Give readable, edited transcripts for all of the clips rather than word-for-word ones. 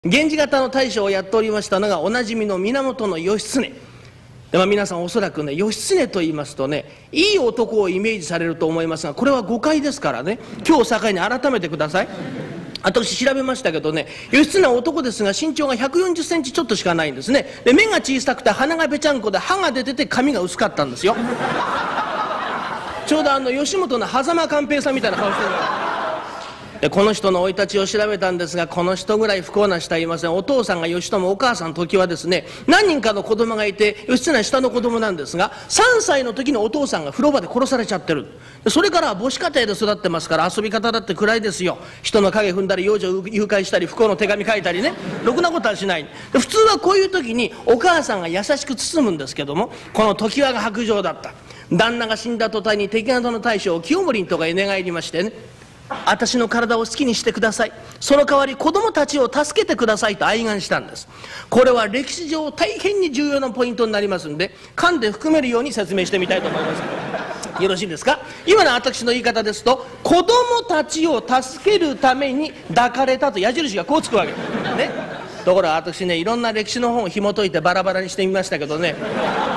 源氏方の大将をやっておりましたのがおなじみの源義経で、皆さんおそらくね、義経と言いますとね、いい男をイメージされると思いますが、これは誤解ですからね、今日を境に改めてください。私調べましたけどね、義経は男ですが身長が140センチちょっとしかないんですね。で、目が小さくて鼻がぺちゃんこで歯が出てて髪が薄かったんですよ。ちょうど吉本の狭間寛平さんみたいな顔してる。でこの人の生い立ちを調べたんですが、この人ぐらい不幸な人はいません。お父さんが義朝、お母さん時はですね、何人かの子供がいて、義経は下の子供なんですが、3歳の時にお父さんが風呂場で殺されちゃってる。でそれからは母子家庭で育ってますから、遊び方だって暗いですよ。人の影踏んだり、幼女を誘拐したり、不幸の手紙書いたりね、ろくなことはしない。で普通はこういう時にお母さんが優しく包むんですけども、この常盤が薄情だった。旦那が死んだ途端に敵方の大将を清盛のとこへ寝返りましてね、私の体を好きにしてください、その代わり子供たちを助けてくださいと哀願したんです。これは歴史上大変に重要なポイントになりますんで、噛んで含めるように説明してみたいと思います。よろしいですか。今の私の言い方ですと、子供たちを助けるために抱かれたと矢印がこうつくわけですね。ところが私ね、いろんな歴史の本を紐解いてバラバラにしてみましたけどね、これ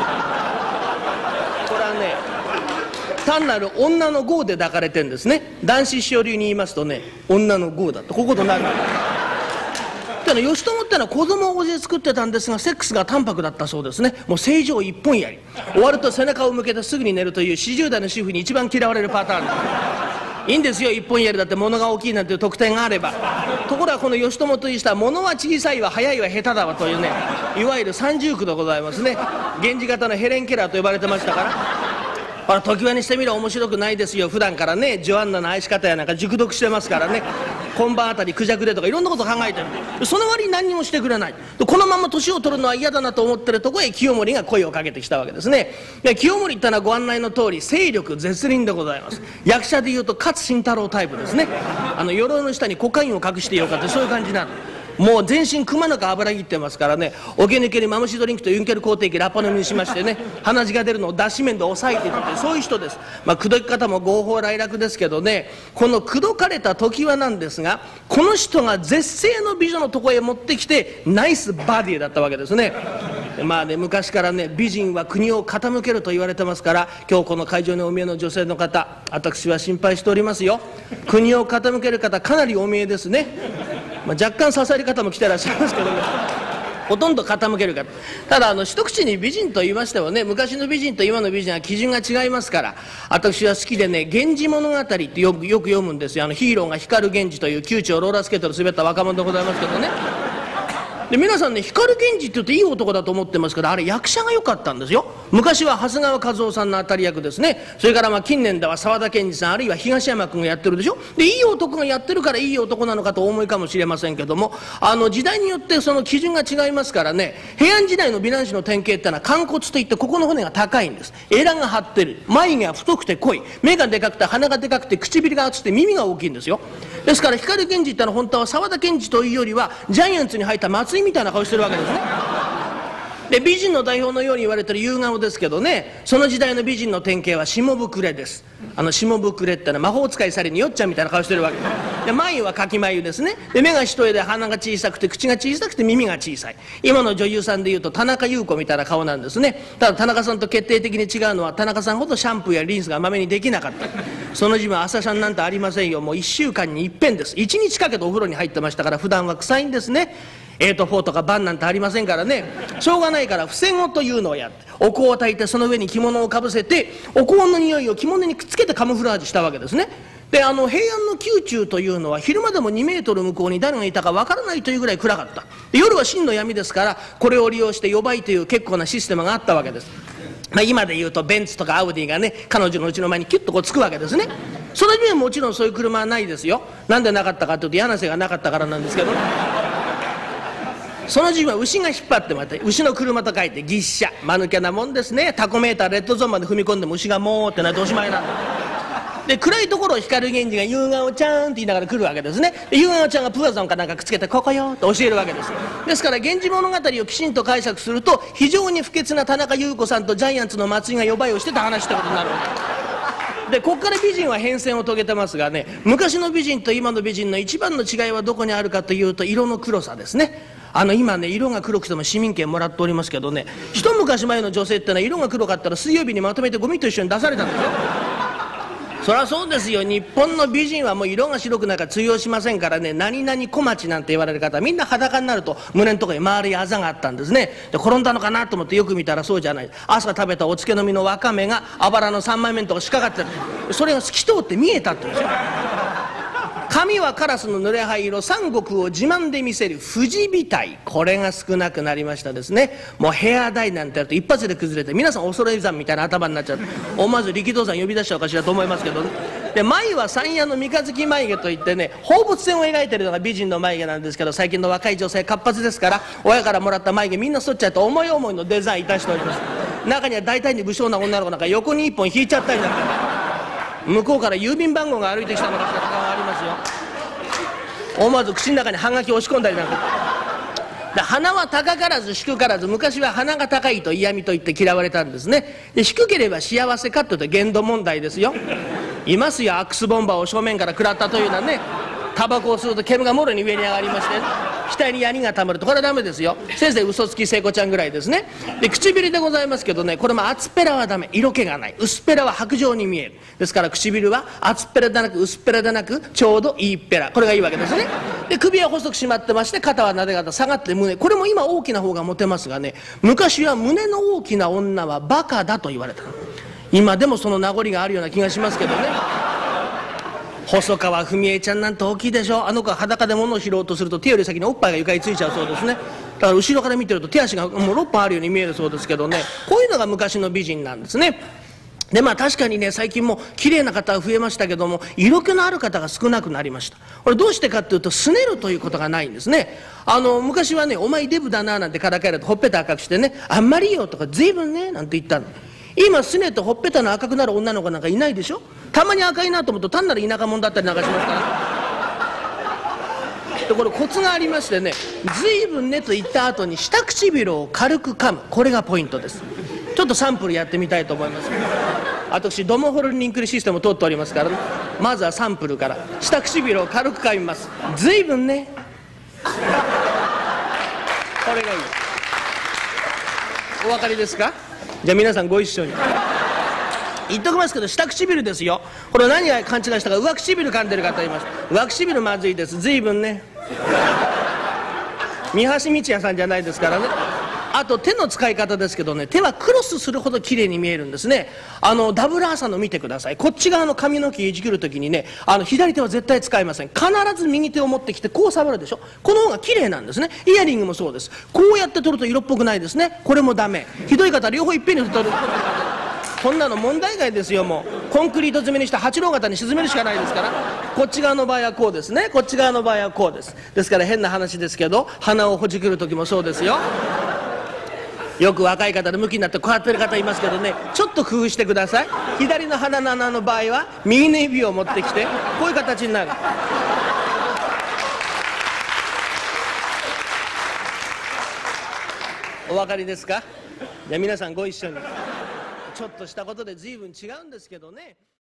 はね、単なる女の業で抱かれてるんですね。男子師匠流に言いますとね、女の業だとこういうことになるわけです。義朝ってのは子供を大勢作ってたんですが、セックスが淡白だったそうですね。もう正常一本やり、終わると背中を向けてすぐに寝るという40代の主婦に一番嫌われるパターンです。いいんですよ、一本やりだって物が大きいなんていう特典があれば。ところがこの義朝という人は、物は小さいわ早いわ下手だわというね、いわゆる三重苦でございますね。源氏方のヘレン・ケラーと呼ばれてましたから。常盤にしてみれば面白くないですよ。普段からね、ジョアンナの愛し方やなんか熟読してますからね、今晩あたりクジャクでとかいろんなこと考えてる。その割に何にもしてくれない。このまま年を取るのは嫌だなと思ってるとこへ清盛が声をかけてきたわけですね。で清盛ってのはご案内の通り勢力絶倫でございます。役者でいうと勝新太郎タイプですね。鎧の下にコカインを隠してようかってそういう感じなんです。もう全身くまなく油ぎってますからね、おけ抜けにマムシドリンクとユンケル肯定器ラッパ飲みにしましてね、鼻血が出るのを脱脂麺で抑えていって、そういう人です。口説き方も合法来楽ですけどね、この口説かれた常盤なんですが、この人が絶世の美女のとこへ持ってきてナイスバディだったわけですね。昔からね、美人は国を傾けると言われてますから、今日この会場にお見えの女性の方、私は心配しておりますよ。国を傾ける方かなりお見えですね。若干支える方も来てらっしゃいますけどね、ほとんど傾ける方。ただ一口に美人と言いましてもね、昔の美人と今の美人は基準が違いますから、私は好きでね、源氏物語ってよく読むんですよ。ヒーローが光源氏という窮地をローラースケートで滑った若者でございますけどね。で皆さんね、光源氏って言うといい男だと思ってますけど、あれ役者が良かったんですよ。昔は長谷川一夫さんの当たり役ですね。それから近年では沢田研二さん、あるいは東山君がやってるでしょ。でいい男がやってるからいい男なのかとお思いかもしれませんけども、時代によってその基準が違いますからね。平安時代の美男子の典型ってのは寛骨といって、ここの骨が高いんです。エラが張ってる、眉毛が太くて濃い、目がでかくて鼻がでかくて唇が厚くて耳が大きいんですよ。ですから光源氏ってのは本当は沢田研二というよりはジャイアンツに入った松井みたいな顔してるわけですね。で美人の代表のように言われてる夕顔ですけどね、その時代の美人の典型は下ぶくれです。下ぶくれってのは魔法使いされによっちゃんみたいな顔してるわけで、眉はかき眉ですね。で目が一重で鼻が小さくて口が小さくて耳が小さい。今の女優さんでいうと田中優子みたいな顔なんですね。ただ田中さんと決定的に違うのは、田中さんほどシャンプーやリンスがまめにできなかった。その時分朝シャンなんてありませんよ。もう1週間に一遍です。1日かけてお風呂に入ってましたから、普段は臭いんですね。4とかバンなんてありませんからね。しょうがないから伏せ子というのをやって、お香を焚いてその上に着物をかぶせて、お香の匂いを着物にくっつけてカムフラージュしたわけですね。で平安の宮中というのは昼間でも2メートル向こうに誰がいたかわからないというぐらい暗かった。夜は真の闇ですから、これを利用して予売という結構なシステムがあったわけです。今で言うとベンツとかアウディがね、彼女の家の前にキュッとこうつくわけですね。それにはもちろんそういう車はないですよ。なんでなかったかというと、柳瀬がなかったからなんですけどね。その時は牛が引っ張ってもらって、牛の車と書いて牛車、間抜けなもんですね。タコメーターレッドゾーンまで踏み込んでも牛がもうってなっておしまいなんだ。で暗いところを光源氏が夕顔ちゃんって言いながら来るわけですね。で夕顔ちゃんがプアゾンかなんかくっつけてここよと教えるわけです。ですから源氏物語をきちんと解釈すると、非常に不潔な田中優子さんとジャイアンツの松井が予売をしてた話ってことになるわけです。 でこっから美人は変遷を遂げてますがね、昔の美人と今の美人の一番の違いはどこにあるかというと、色の黒さですね。今ね、色が黒くても市民権もらっておりますけどね、一昔前の女性ってのは色が黒かったら水曜日にまとめてゴミと一緒に出されたんですよ。そりゃそうですよ。日本の美人はもう色が白くないから通用しませんからね、何々小町なんて言われる方はみんな裸になると胸のところに丸いあざがあったんですね。で転んだのかなと思ってよく見たらそうじゃない。朝食べたお漬けの実のわかめがあばらの3枚目のところしかかってる。それが透き通って見えたって言うんですよ。髪はカラスの濡れ灰色、三国を自慢で見せる富士美体、これが少なくなりましたですね。もうヘアダイなんてやると一発で崩れて皆さん恐山みたいな頭になっちゃって、思わず力道山呼び出しちゃうかしらと思いますけどね。で眉は山谷の三日月眉毛といってね、放物線を描いてるのが美人の眉毛なんですけど、最近の若い女性活発ですから親からもらった眉毛みんな剃っちゃうと思い思いのデザインいたしております。中には大胆に武将な女の子なんか横に一本引いちゃったりなんか、向こうから郵便番号が歩いてきたのかしらとかありますよ。思わず口の中にハガキ押し込んだりなんか。で鼻は高からず低からず、昔は鼻が高いと嫌味と言って嫌われたんですね。で低ければ幸せかというと限度問題ですよ。いますよ、アックスボンバーを正面から食らったというのはね、タバコを吸うと煙がもろに上に上がりまして、額に槍がたまるとこれはダメですよ。せいぜい嘘つき聖子ちゃんぐらいですね。で唇でございますけどね、これも厚っぺらはダメ、色気がない。薄っぺらは白状に見える。ですから唇は厚っぺらでなく薄っぺらでなくちょうどいいっぺら、これがいいわけですね。で首は細く締まってまして、肩はなで肩下がって胸、これも今大きな方がモテますがね、昔は胸の大きな女はバカだと言われた。今でもその名残があるような気がしますけどね。細川文江ちゃんなんて大きいでしょ。あの子は裸で物を拾おうとすると手より先におっぱいが床についちゃうそうですね。だから後ろから見てると手足がもう6本あるように見えるそうですけどね、こういうのが昔の美人なんですね。で確かにね、最近も綺麗な方は増えましたけども、色気のある方が少なくなりました。これどうしてかっていうと、すねるということがないんですね。昔はね、お前デブだななんてからかえるとほっぺた赤くしてね、あんまりいいよとか随分ねなんて言ったの。今すねとほっぺたの赤くなる女の子なんかいないでしょ。たまに赤いなと思うと単なる田舎者だったりなんかしますから。でこれコツがありましてね、随分ねと言った後に下唇を軽く噛む、これがポイントです。ちょっとサンプルやってみたいと思います。私ドモホルニンクルシステムを通っておりますからね、まずはサンプルから下唇を軽く噛みます。随分ね、これがいい。お分かりですか。じゃあ皆さんご一緒に。言っときますけど、下唇ですよ。これ何が勘違いしたか、上唇噛んでる方います。上唇まずいです。随分ね。三橋道也さんじゃないですからね。あと手の使い方ですけどね、手はクロスするほど綺麗に見えるんですね。ダブルアーサーの見てください。こっち側の髪の毛いじくるときにね、左手は絶対使いません。必ず右手を持ってきてこう触るでしょ。この方が綺麗なんですね。イヤリングもそうです。こうやって取ると色っぽくないですね。これもダメ。ひどい方両方いっぺんに取る。こんなの問題外ですよ。もうコンクリート詰めにして八郎型に沈めるしかないですから。こっち側の場合はこうですね、こっち側の場合はこうです。ですから変な話ですけど、鼻をほじくる時もそうですよ。よく若い方で向きになってこうやってる方いますけどね、ちょっと工夫してください。左の鼻の穴の場合は右の指を持ってきてこういう形になる。お分かりですか。じゃあ皆さんご一緒に。ちょっとしたことで随分違うんですけどね。